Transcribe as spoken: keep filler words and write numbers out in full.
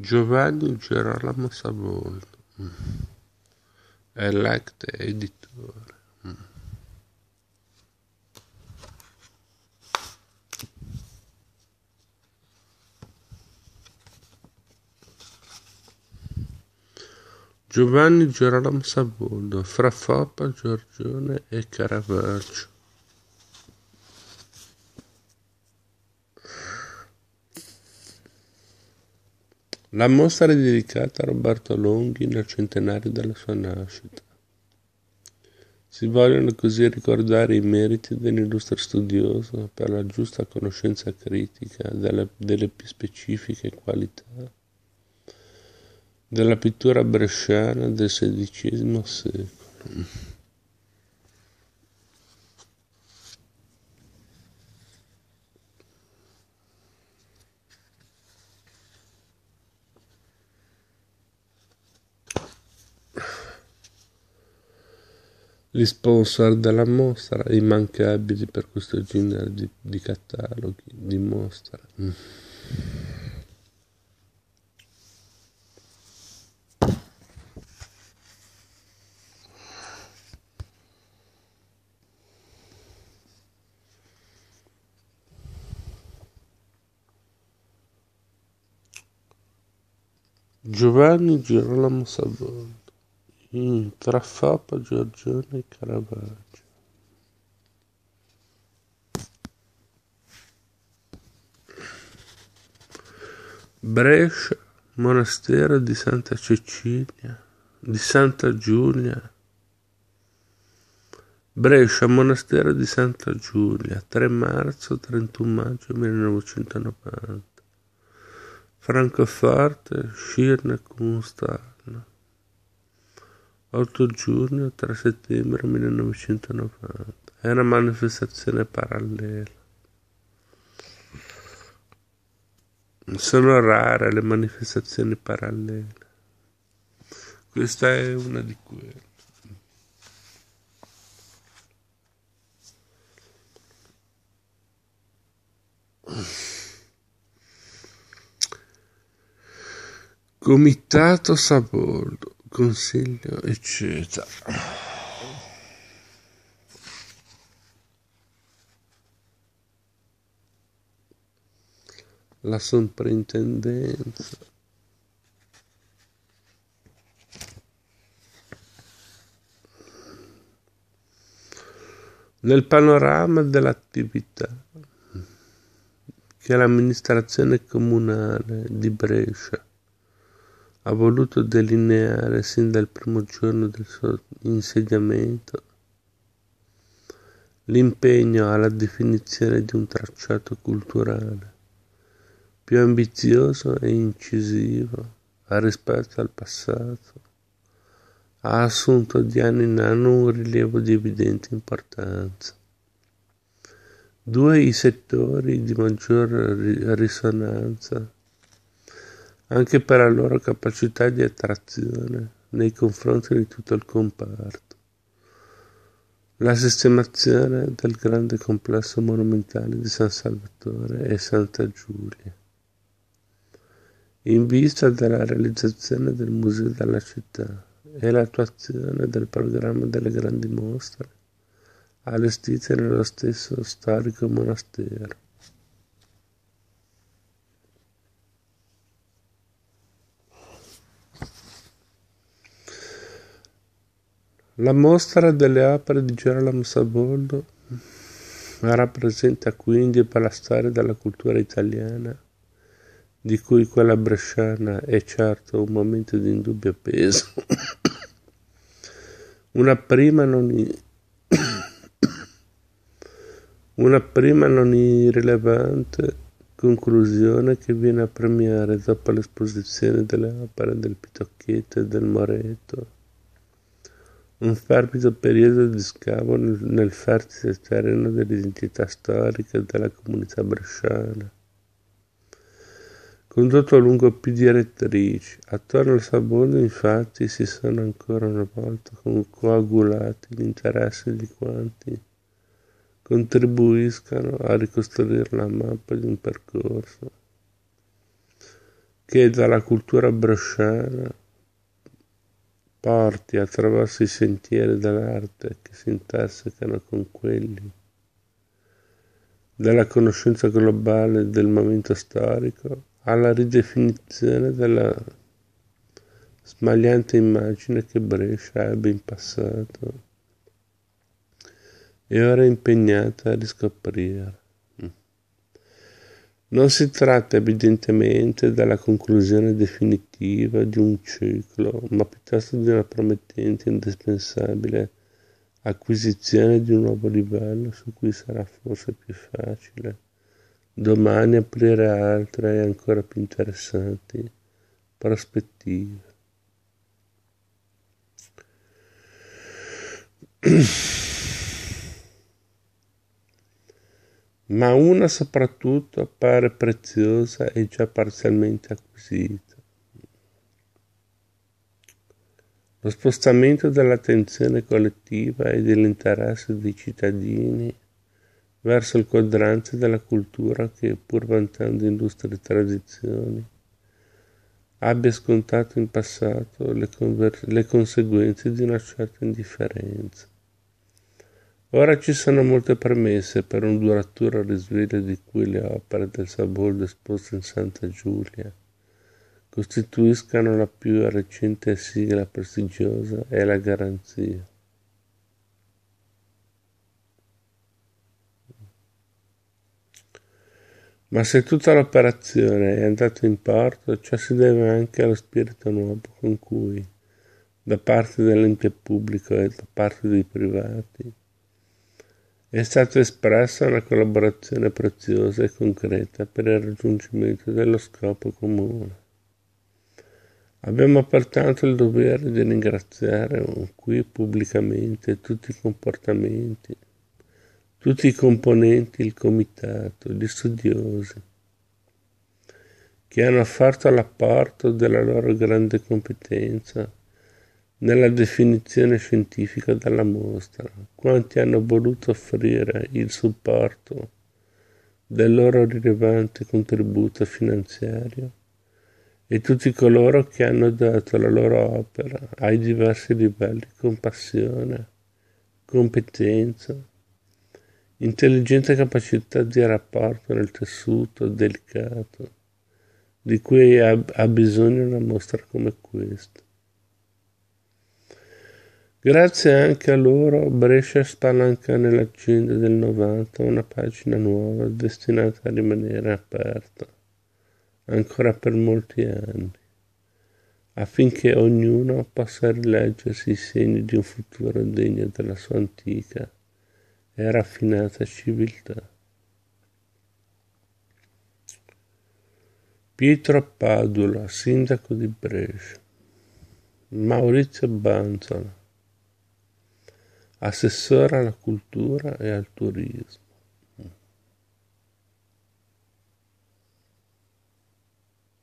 Giovanni Girolamo Savoldo, elect editore. Giovanni Girolamo Savoldo, fra Foppa, Giorgione e Caravaggio. La mostra è dedicata a Roberto Longhi nel centenario della sua nascita. Si vogliono così ricordare i meriti dell'illustre studioso per la giusta conoscenza critica delle, delle più specifiche qualità della pittura bresciana del sedicesimo secolo. Gli sponsor della mostra, immancabili per questo genere di, di cataloghi di mostra. Mm. Giovanni Girolamo Savoldo, tra Foppa, Giorgione e Caravaggio. Brescia, monastero di Santa Cecilia, di Santa Giulia. Brescia, monastero di Santa Giulia, tre marzo trentuno maggio millenovecentonovanta. Francoforte, Scirne Kunsthal, otto giugno tre settembre millenovecentonovanta. È una manifestazione parallela. Sono rare le manifestazioni parallele. Questa è una di quelle. Comitato Savoldo, consiglio, eccetera. La soprintendenza. Nel panorama dell'attività che l'amministrazione comunale di Brescia ha voluto delineare sin dal primo giorno del suo insediamento, l'impegno alla definizione di un tracciato culturale più ambizioso e incisivo rispetto al passato, ha assunto di anno in anno un rilievo di evidente importanza. Due i settori di maggior risonanza, anche per la loro capacità di attrazione nei confronti di tutto il comparto. La sistemazione del grande complesso monumentale di San Salvatore e Santa Giulia, in vista della realizzazione del museo della città e l'attuazione del programma delle grandi mostre allestite nello stesso storico monastero. La mostra delle opere di Girolamo Savoldo rappresenta quindi per la storia della cultura italiana, di cui quella bresciana è certo un momento di indubbio peso, una prima non, i... una prima non irrilevante conclusione che viene a premiare dopo l'esposizione delle opere del Pitocchetto e del Moreto un fervido periodo di scavo nel, nel fertile terreno dell'identità storica della comunità bresciana, condotto lungo più direttrici. Attorno al Savoldo, infatti, si sono ancora una volta coagulati gli interessi di quanti contribuiscano a ricostruire la mappa di un percorso che dalla cultura bresciana porti attraverso i sentieri dell'arte che si intersecano con quelli della conoscenza globale del momento storico alla ridefinizione della smagliante immagine che Brescia ebbe in passato e ora è impegnata a riscoprire. Non si tratta evidentemente della conclusione definitiva di un ciclo, ma piuttosto di una promettente e indispensabile acquisizione di un nuovo livello su cui sarà forse più facile domani aprire altre e ancora più interessanti prospettive. Ma una soprattutto appare preziosa e già parzialmente acquisita. Lo spostamento dell'attenzione collettiva e dell'interesse dei cittadini verso il quadrante della cultura che, pur vantando illustri tradizioni, abbia scontato in passato le, conver- le conseguenze di una certa indifferenza. Ora ci sono molte premesse per un duraturo risveglio di cui le opere del Saboldo esposte in Santa Giulia costituiscano la più recente sigla prestigiosa e la garanzia. Ma se tutta l'operazione è andata in porto, ciò si deve anche allo spirito nuovo con cui, da parte dell'ente pubblico e da parte dei privati, è stata espressa una collaborazione preziosa e concreta per il raggiungimento dello scopo comune. Abbiamo pertanto il dovere di ringraziare qui pubblicamente tutti i comportamenti, tutti i componenti del comitato, gli studiosi, che hanno offerto l'apporto della loro grande competenza nella definizione scientifica della mostra, quanti hanno voluto offrire il supporto del loro rilevante contributo finanziario e tutti coloro che hanno dato la loro opera ai diversi livelli con passione, competenza, intelligente capacità di rapporto nel tessuto delicato di cui ha, ha bisogno una mostra come questa. Grazie anche a loro Brescia spalanca nell'agenda del novanta una pagina nuova destinata a rimanere aperta ancora per molti anni, affinché ognuno possa rileggersi i segni di un futuro degno della sua antica e raffinata civiltà. Pietro Padula, sindaco di Brescia. Maurizio Banzola, assessore alla cultura e al turismo.